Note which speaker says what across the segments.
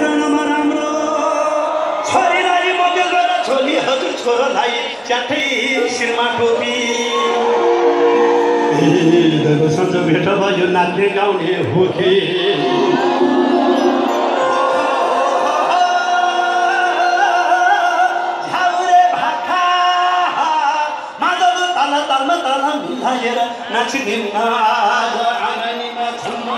Speaker 1: हेर्नमा राम्रो छोरीलाई मगेल गरेर छोरी हजुर छोरालाई च्याठै शिरमा टोपी सन्जो भेट भयो नाच्ने गाउने हो कि झाउरे भाका मादल तल तलमा तल मिलाएर नाच्ने आज आँगनीमा छुम्मा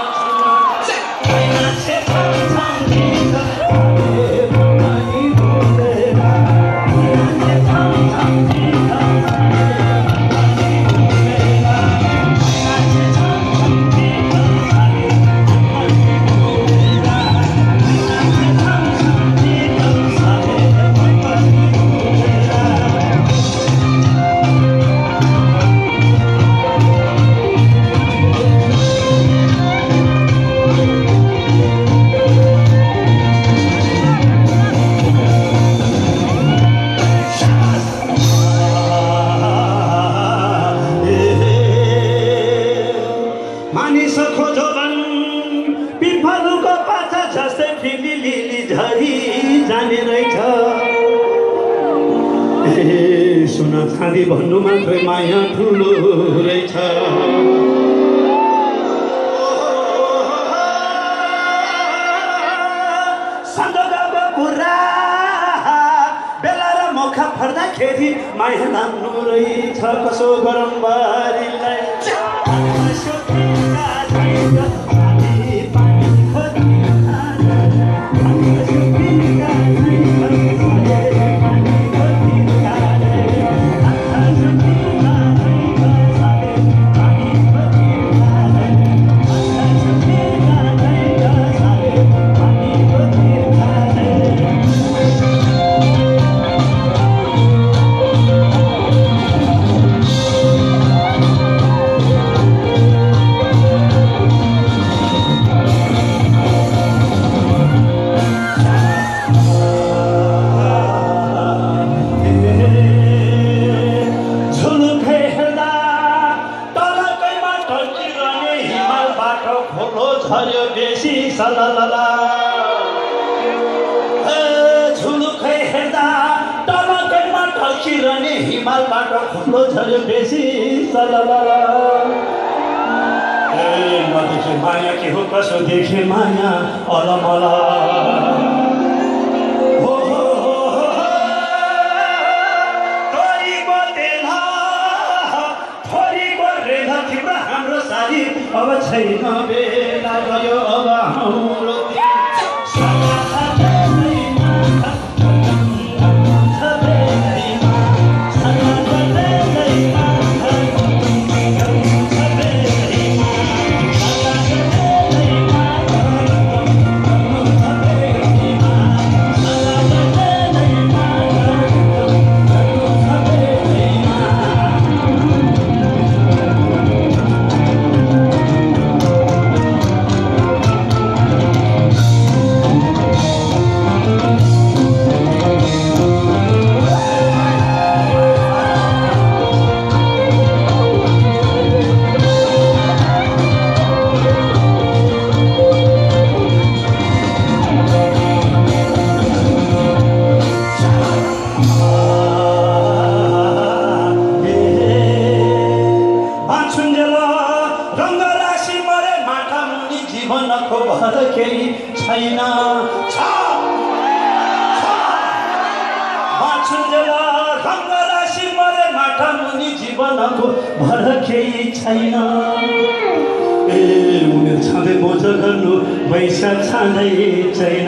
Speaker 1: खाँदी भन्नु मात्रै माया ठुलो रहेछ सन्दर्भको कुरा बेला र मौका पर्दाखेरि माया नाम्नु रहेछ कसो गरम बारीलाई झुलुकै हेर्दा टलकैमा ढल्किरहने हिमालबाट खोलो झर्यो बेसी सललला नदेखे माया के हो कसो देखे माया अलमला हाम्रो साथी अब छैन बेला गयो अब हाम्रो जीवनको भर केही छैन उमेर छँदै बोझ गर्नु पैसा छँदै छैन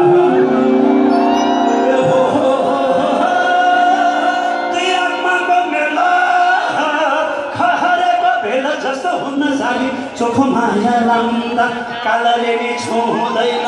Speaker 1: जस्तो हुन्न साली चोखो माया लाउँदा कालले नि छुँदैन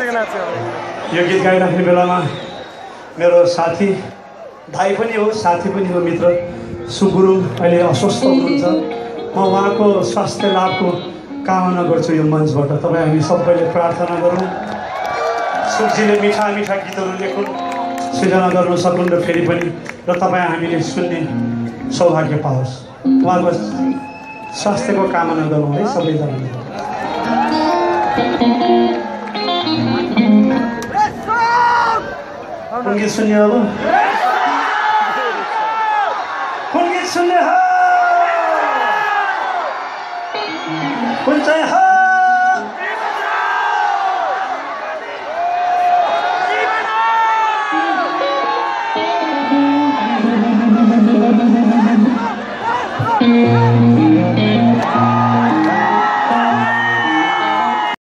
Speaker 1: यो गीत गाइराख्ने बेलामा मेरो साथी भाइ पनि हो साथी पनि हो मित्र सुगुरुङ अहिले अस्वस्थ हुनुहुन्छ म उहाँको स्वास्थ्य लाभको कामना गर्छु यो मञ्चबाट तपाईँ हामी सबैले प्रार्थना गरौँ सुखजीले मिठा मिठा गीतहरू लेखुन् सृजना गर्न सकुन् र फेरि पनि र तपाईँ हामीले सुन्ने सौभाग्य पाओस् उहाँको स्वास्थ्यको कामना गरौँ है सबैजनाले कुन गीत सुन्ने अब कुन गीत सुन्ने हो कुन चाहिँ हो